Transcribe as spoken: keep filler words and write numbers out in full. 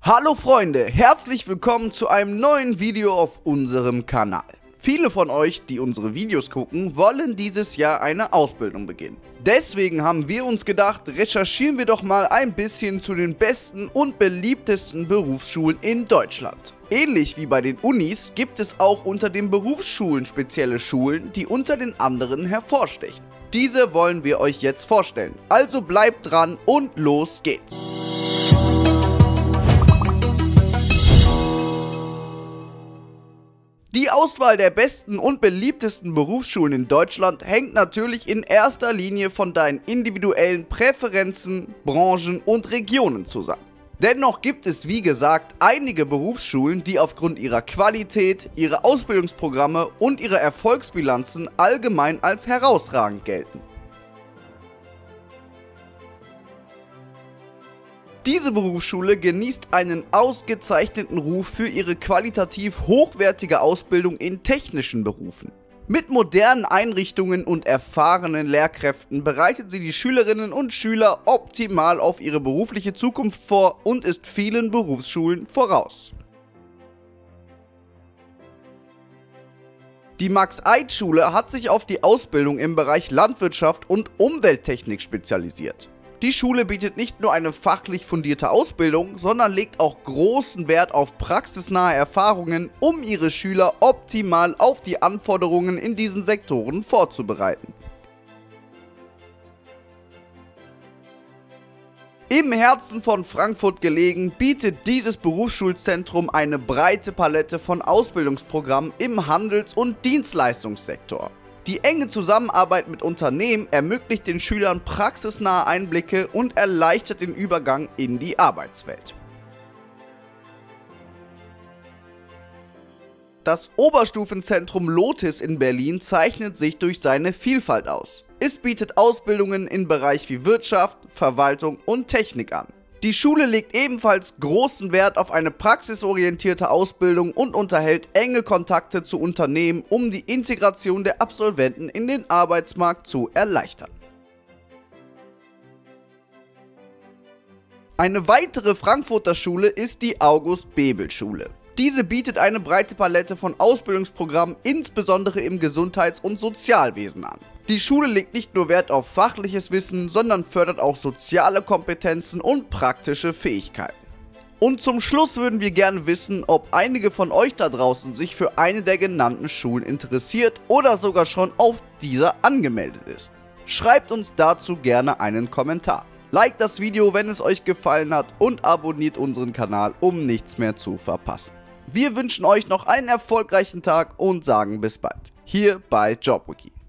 Hallo Freunde, herzlich willkommen zu einem neuen Video auf unserem Kanal. Viele von euch, die unsere Videos gucken, wollen dieses Jahr eine Ausbildung beginnen. Deswegen haben wir uns gedacht, recherchieren wir doch mal ein bisschen zu den besten und beliebtesten Berufsschulen in Deutschland. Ähnlich wie bei den Unis gibt es auch unter den Berufsschulen spezielle Schulen, die unter den anderen hervorstechen. Diese wollen wir euch jetzt vorstellen. Also bleibt dran und los geht's! Die Auswahl der besten und beliebtesten Berufsschulen in Deutschland hängt natürlich in erster Linie von deinen individuellen Präferenzen, Branchen und Regionen zusammen. Dennoch gibt es wie gesagt einige Berufsschulen, die aufgrund ihrer Qualität, ihrer Ausbildungsprogramme und ihrer Erfolgsbilanzen allgemein als herausragend gelten. Diese Berufsschule genießt einen ausgezeichneten Ruf für ihre qualitativ hochwertige Ausbildung in technischen Berufen. Mit modernen Einrichtungen und erfahrenen Lehrkräften bereitet sie die Schülerinnen und Schüler optimal auf ihre berufliche Zukunft vor und ist vielen Berufsschulen voraus. Die Max-Eid-Schule hat sich auf die Ausbildung im Bereich Landwirtschaft und Umwelttechnik spezialisiert. Die Schule bietet nicht nur eine fachlich fundierte Ausbildung, sondern legt auch großen Wert auf praxisnahe Erfahrungen, um ihre Schüler optimal auf die Anforderungen in diesen Sektoren vorzubereiten. Im Herzen von Frankfurt gelegen, bietet dieses Berufsschulzentrum eine breite Palette von Ausbildungsprogrammen im Handels- und Dienstleistungssektor. Die enge Zusammenarbeit mit Unternehmen ermöglicht den Schülern praxisnahe Einblicke und erleichtert den Übergang in die Arbeitswelt. Das Oberstufenzentrum Lotis in Berlin zeichnet sich durch seine Vielfalt aus. Es bietet Ausbildungen in Bereichen wie Wirtschaft, Verwaltung und Technik an. Die Schule legt ebenfalls großen Wert auf eine praxisorientierte Ausbildung und unterhält enge Kontakte zu Unternehmen, um die Integration der Absolventen in den Arbeitsmarkt zu erleichtern. Eine weitere Frankfurter Schule ist die August-Bebel-Schule. Diese bietet eine breite Palette von Ausbildungsprogrammen, insbesondere im Gesundheits- und Sozialwesen an. Die Schule legt nicht nur Wert auf fachliches Wissen, sondern fördert auch soziale Kompetenzen und praktische Fähigkeiten. Und zum Schluss würden wir gerne wissen, ob einige von euch da draußen sich für eine der genannten Schulen interessiert oder sogar schon auf dieser angemeldet ist. Schreibt uns dazu gerne einen Kommentar. Liked das Video, wenn es euch gefallen hat, und abonniert unseren Kanal, um nichts mehr zu verpassen. Wir wünschen euch noch einen erfolgreichen Tag und sagen bis bald, hier bei JobWiki.